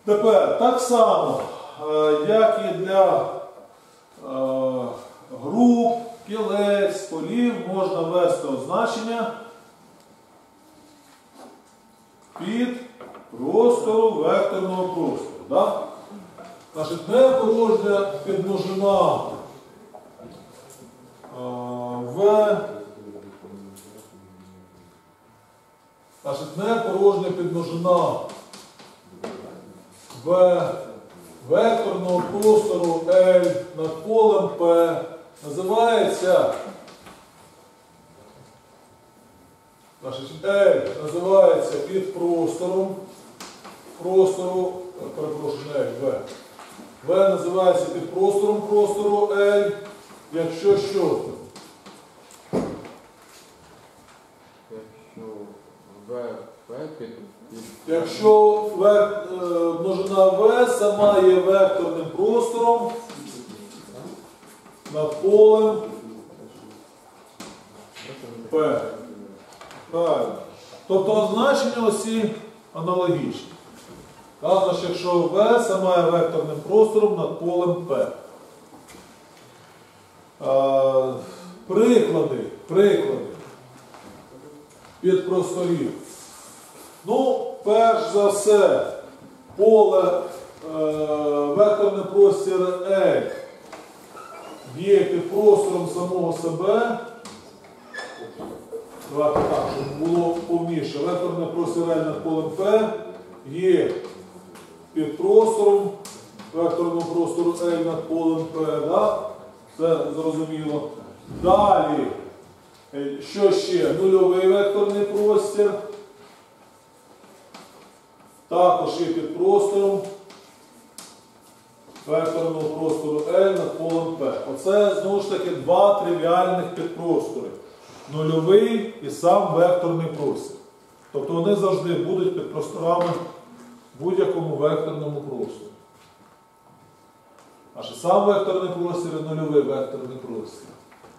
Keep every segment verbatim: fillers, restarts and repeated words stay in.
Тепер так само, як і для груп, кілець, полів, можна ввести означення під простору векторного простору. Да? Значить, не порожня підмножина в Значить, не порожня підмножина в векторного простору L над полем P називається, значить, L називається під простором простору, перепрошую, не L, V. V називається під простором простору L, якщо що? Якщо множина В сама є векторним простором над полем P. Правильно. Тобто означення осі аналогічні. Значить, якщо В сама є векторним простором над полем P. А, приклади, приклади підпросторів. Ну, перш за все, поле, е, векторний простір L є під простором самого себе. Давайте так, щоб було повніше. Векторний простір L над полем P є під простором векторного простору L над полем P. Да? Це зрозуміло. Далі, що ще? Нульовий векторний простір. Також є під простором векторного простору L над полем P. Оце, знову ж таки, два тривіальних підпростори. Нульовий і сам векторний простір. Тобто вони завжди будуть під просторами в будь-якому векторному просторі. Аж і сам векторний простір і нульовий векторний простір.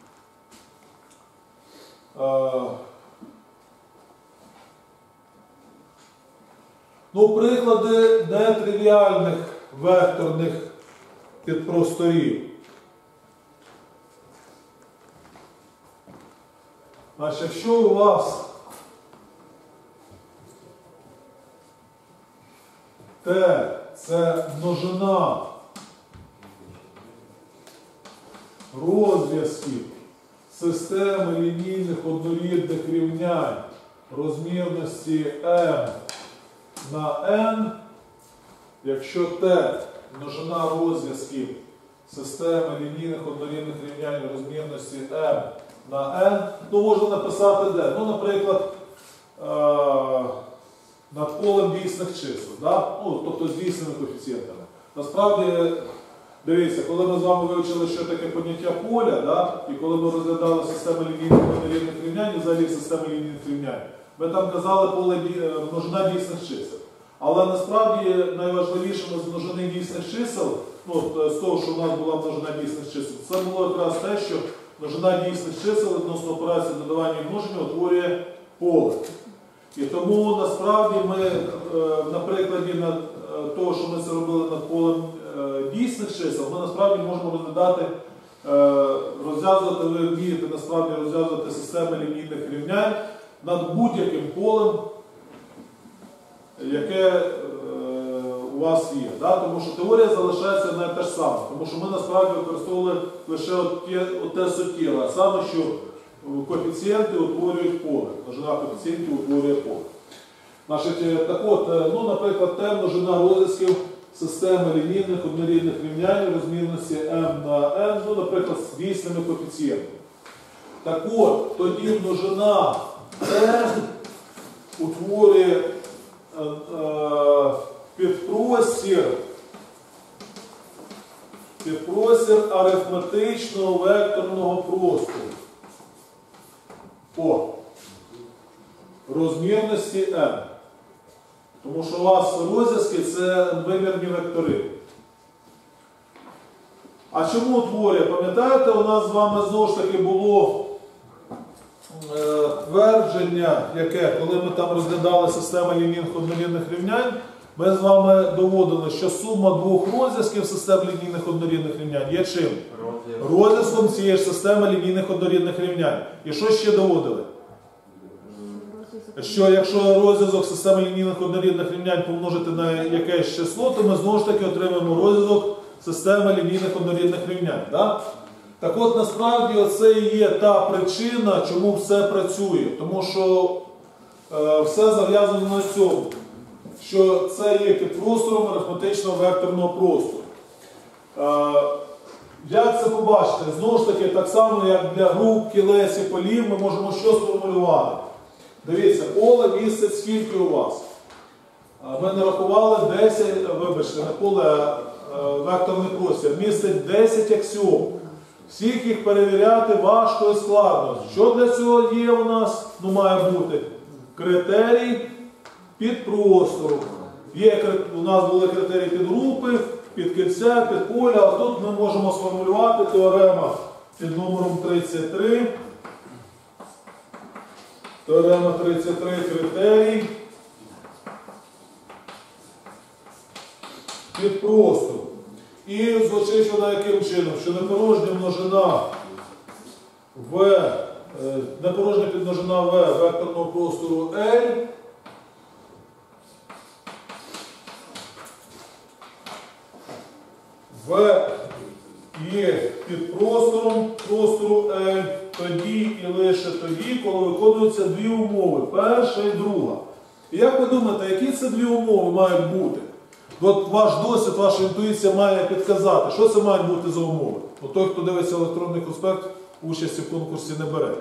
Ну, приклади нетривіальних векторних підпросторів. Значить, якщо у вас Т – це множина розв'язків системи лінійних однорідних рівнянь розмірності m на n, якщо Т – множина розв'язків системи лінійних однорідних рівнянь розмірності m на n, ну можна написати де? Ну, наприклад, над полем дійсних чисел, да? Ну, тобто з дійсними коефіцієнтами. Насправді, дивіться, коли ми з вами вивчили, що таке поняття поля, да? І коли ми розглядали систему лінійних однорідних рівнянь, і взагалі систему лінійних рівнянь, ми там казали поле множина дійсних чисел. Але насправді найважливішим з множини дійсних чисел, ну, з того, що в нас була множина дійсних чисел, це було якраз те, що множина дійсних чисел відносно операції додавання і множення утворює поле. І тому насправді ми на прикладі того, що ми це робили над полем дійсних чисел, ми насправді можемо розглядати, розв'язувати, ви вмієте насправді розв'язувати системи лінійних рівнянь над будь-яким полем, яке у вас є. Да? Тому що теорія залишається не те ж саме. Тому що ми насправді використовували лише те суттєве, а саме, що коефіцієнти утворюють поле. Множина коефіцієнтів утворює поле. Значить, так от, ну, наприклад, Т множина розв'язків системи лінійних однорідних рівнянь розмірності m на n, ну, наприклад, з дійсними коефіцієнтами. Так от, тоді множина Т утворює е, е, підпростір, підпростір арифметичного векторного простору по розмірності m. Тому що у вас розв'язки – це вимірні вектори. А чому утворює? Пам'ятаєте, у нас з вами знову ж таки було е, твердження, яке, коли ми там розглядали систему лінійних однорідних рівнянь, Ми з вами доводили, що сума двох розв'язків систем лінійних однорідних рівнянь є чим? Розв'язком цієї ж системи лінійних однорідних рівнянь. І що ще доводили? Що якщо розв'язок системи лінійних однорідних рівнянь помножити на якесь число, то ми знову ж таки отримаємо розв'язок системи лінійних однорідних рівнянь. Да? Так от, насправді, оце і є та причина, чому все працює. Тому що е, все зав'язано на цьому, що це є підпростором арифметичного векторного простору. Е, як це побачити? Знову ж таки, так само, як для груп, кілець і полів, ми можемо що сформулювати. Дивіться, поле містить скільки у вас? Ми нарахували десять, вибачте, не поле, а векторний простір, містить десять аксіом. Всіх їх перевіряти важко і складно. Що для цього є у нас? Ну, має бути критерій підпростору. Є, у нас були критерії підгрупи, підкільця, підполя, а тут ми можемо сформулювати теорема під номером тридцять три. Теорема тридцять три критерій підпростору. І звучить вона яким чином? Що непорожня множина В, непорожня підмножина В векторного простору L В є підпростором простору L тоді і лише тоді, коли виконуються дві умови, перша і друга. І як ви думаєте, які це дві умови мають бути? От ваш досвід, ваша інтуїція має підказати, що це мають бути за умови. От той, хто дивиться електронний конспект, участі в конкурсі не бере.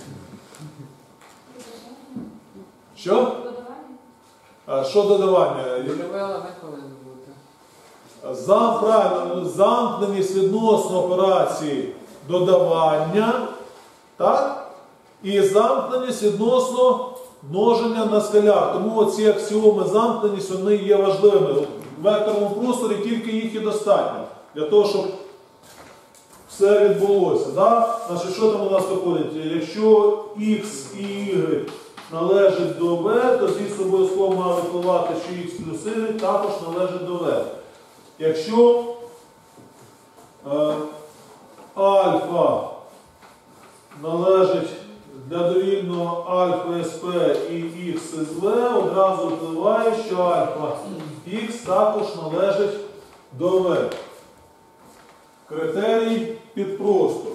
Що? Додавання. Що додавання? Ключовий елемент повинен бути. Зам, правильно, замкненість відносно операції додавання, так? І замкненість відносно множення на скаляр. Тому оці аксіоми замкненість, вони є важливими. В векторному просторі тільки їх і достатньо. Для того, щоб все відбулося. Да? Значить, що там у нас виходить? Якщо X і Y належать до V, то звісно обов'язково має випливати, що X плюс Y також належить до V. Якщо е, альфа належить для довільного альфа СП і Х із В, одразу впливає, що альфа Х також належить до В. Критерій підпростору.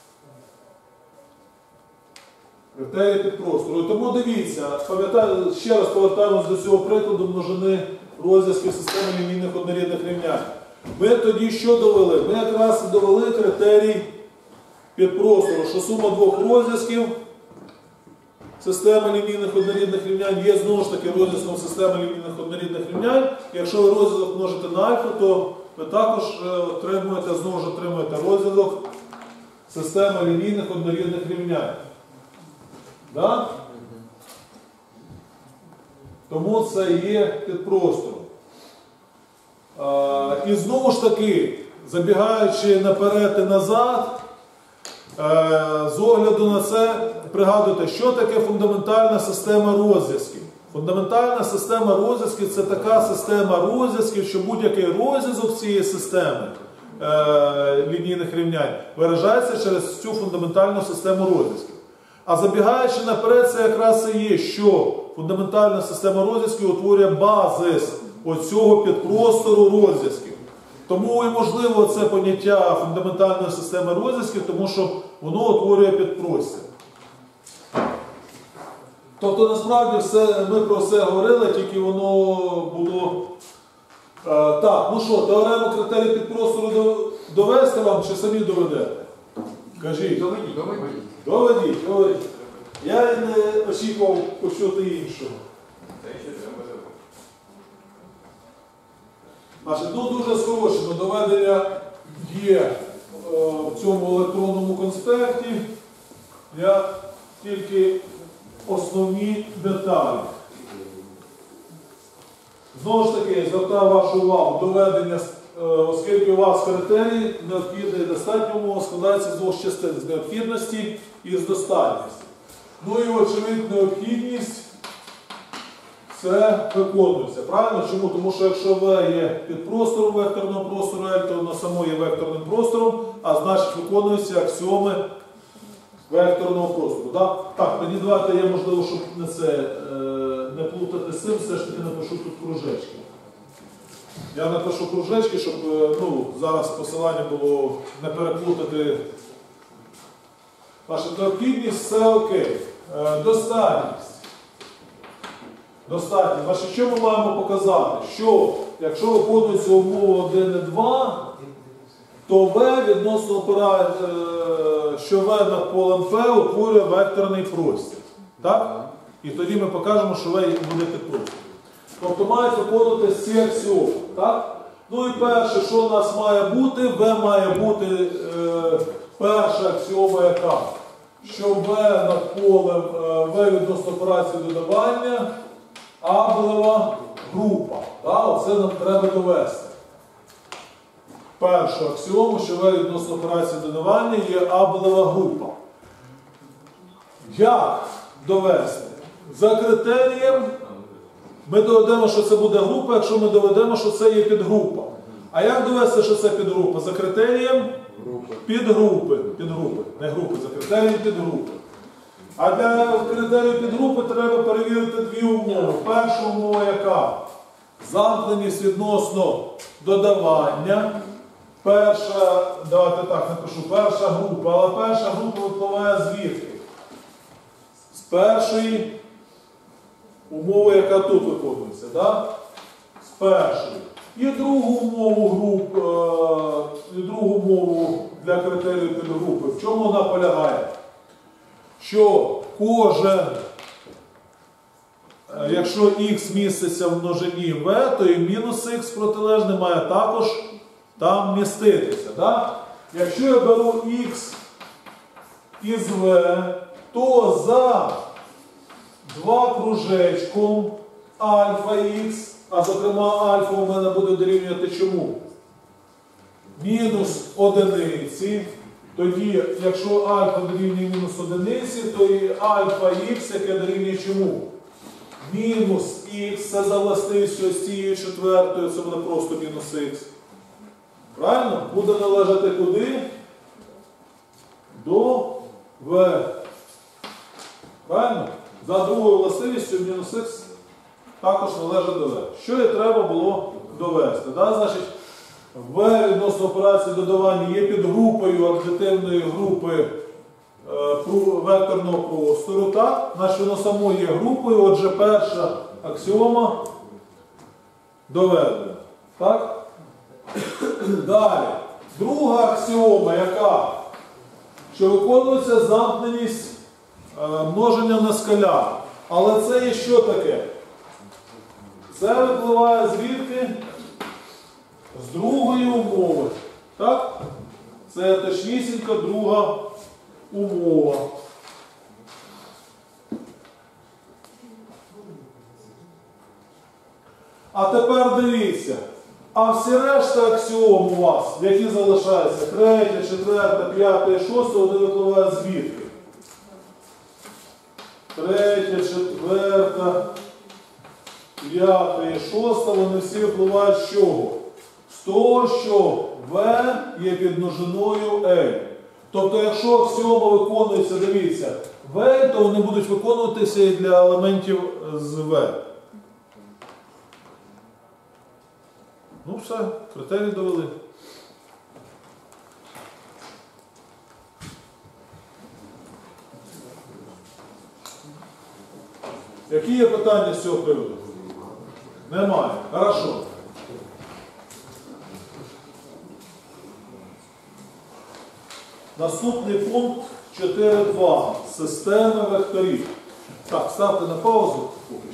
Критерій підпростору. Тому дивіться, ще раз повертаємось до цього прикладу множини розв'язків системи лінійних однорідних рівнянь. Ми тоді що довели? Ми якраз і довели критерій підпростору, що сума двох розв'язків системи лінійних однорідних рівнянь є знову ж таки розв'язком системи лінійних однорідних рівнянь. Якщо ви розв'язок множите на альфа, то ви також отримуєте, знову ж отримуєте розв'язок системи лінійних однорідних рівнянь. Да? Тому це є підпростором. І знову ж таки, забігаючи наперед і назад, з огляду на це, пригадуйте, що таке фундаментальна система розв'язків. Фундаментальна система розв'язків – це така система розв'язків, що будь-який розв'язок цієї системи е, лінійних рівнянь виражається через цю фундаментальну систему розв'язків. А забігаючи наперед, це якраз і є, що фундаментальна система розв'язків утворює базис оцього підпростору розв'язків. Тому і можливо це поняття фундаментальної системи розв'язків, тому що воно утворює підпростір. Тобто, насправді, все, ми про все говорили, тільки воно було... Е, так, ну що, теорему критерій підпростору довести вам, чи самі доведете? Кажіть. Доведіть. Доведіть. Доведіть, доведіть. Я не очікував почути іншого. Значить, ну, дуже скорочено доведення є в цьому електронному конспекті. Я тільки основні деталі. Знову ж таки, звертаю вашу увагу, доведення, оскільки у вас критерій необхідний і достатньо умов складається з двох частин – з необхідності і з достатності. Ну і очевидь необхідність це виконується. Правильно? Чому? Тому що якщо В є під простором векторного простору L, то воно само є векторним простором, а значить виконуються аксіоми векторного простору. Так, так, тоді давайте я, можливо, щоб не, це, е, не плутати з цим, все ж таки напишу тут кружечки. Я напишу кружечки, щоб е, ну, зараз посилання було не переплутати. Наша необхідність – це окей. Е, достатність. Достатньо. Значить, що ми маємо показати? Що, якщо виконується умова один і два, то В відносно опера, що В над полем П утворює векторний простір. Так? І тоді ми покажемо, що В буде під простором. Тобто мають виконувати ці аксіоми. Так? Ну і перше, що у нас має бути? В має бути е, перша аксіома яка? Що В над полем е, В відносно операції додавання Аблева група. Так? Оце нам треба довести. Першу аксіому, що В відносно операції додавання є Аблева група. Як довести? За критерієм ми доведемо, що це буде група, якщо ми доведемо, що це є підгрупа. А як довести, що це підгрупа? За критерієм підгрупи. Підгрупи. Не групи, за критерієм підгрупи. А для критерію підгрупи треба перевірити дві умови. Перша умова яка? Замкненість відносно додавання. Перша, давайте так напишу, перша група, але перша група випливає звідки? З першої умови, яка тут виконується, да? З першої. І другу умову груп, і другу умову для критерію підгрупи. В чому вона полягає? Що кожен, якщо х міститься в множині В, то і мінус х протилежне має також там міститися. Да? Якщо я беру х із В, то за два кружечком альфа х, а зокрема альфа у мене буде дорівнювати чому? Мінус одиниці. Тоді, якщо альфа дорівнює мінус одиниці, то і альфа х, яке дорівнює чому? Мінус х, це за властивістю ось цією четвертою, це буде просто мінус х. Правильно? Буде належати куди? До В. Правильно? За другою властивістю мінус х також належить до В. Що і треба було довести? Да? Значить, В відносно операції додавання є підгрупою аддитивної групи е, векторного простору. Так? Значить, воно само є групою, отже, перша аксіома доведена. Так? Далі. Друга аксіома, яка? Що виконується замкненість е, множення на скаляр. Але це є що таке? Це випливає звідки? З другої умови. Так? Це точнісінька друга умова. А тепер дивіться. А всі решта аксіом у вас, які залишаються, третя, четверта, п'ята і шоста, вони випливають звідки? Третя, четверта, п'ята і шоста, вони всі випливають з чого? З того, що В є під множиною L. Тобто, якщо аксіома виконується, дивіться, В L, то вони будуть виконуватися і для елементів з В. Ну все, критерії довели. Які є питання з цього приводу? Немає. Хорошо. Наступний пункт чотири два. Система векторів. Так, ставте на паузу.